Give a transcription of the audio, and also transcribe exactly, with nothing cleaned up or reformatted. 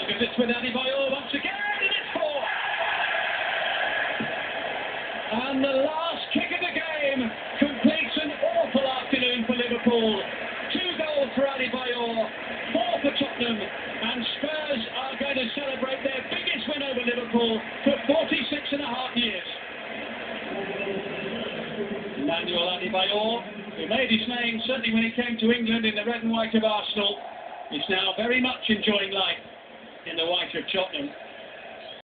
Because it's with Adebayor once again, and it's four. And the last kick of the game completes an awful afternoon for Liverpool. Two goals for Adebayor, four for Tottenham, and Spurs are going to celebrate their biggest win over Liverpool for forty-six and a half years. Manuel Adebayor, who made his name certainly when he came to England in the red and white of Arsenal, is now very much enjoying life in the white of Tottenham.